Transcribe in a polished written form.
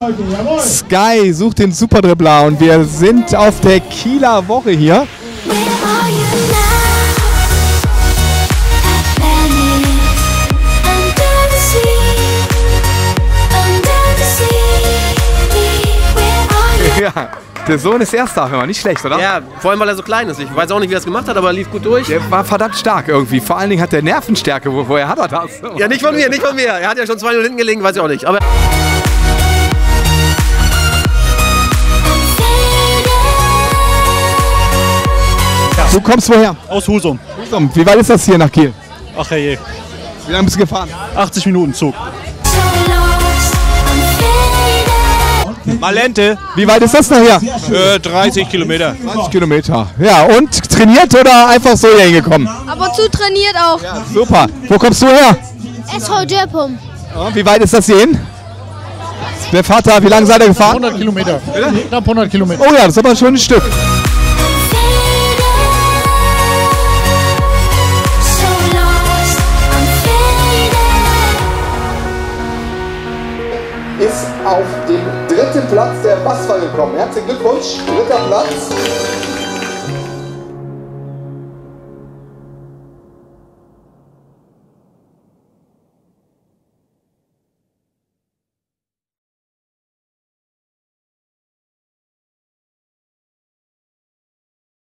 Sky sucht den Superdribbler und wir sind auf der Kieler Woche hier. Ja, der Sohn ist Erster, immer nicht schlecht, oder? Ja, vor allem weil er so klein ist. Ich weiß auch nicht, wie er es gemacht hat, aber er lief gut durch. Der war verdammt stark irgendwie. Vor allen Dingen hat der Nervenstärke. Woher hat er das? Ja, nicht von mir, nicht von mir. Er hat ja schon 2-0 hinten gelegen, weiß ich auch nicht. Aber Du kommst woher? Aus Husum. Husum. Wie weit ist das hier nach Kiel? Ach je. Wie lange bist du gefahren? 80 Minuten Zug. Malente. Wie weit ist das nachher? 30 Kilometer. 20 Kilometer. Ja, und trainiert oder einfach so hier hingekommen? Aber zu trainiert auch. Ja, super. Wo kommst du her? SV Dörpum. Wie weit ist das hier hin? Der Vater, wie lange seid ihr gefahren? 100 Kilometer. Knapp 100 Kilometer. Oh ja, das ist aber ein schönes Stück. Ist auf den dritten Platz der BASFA gekommen. Herzlichen Glückwunsch, dritter Platz.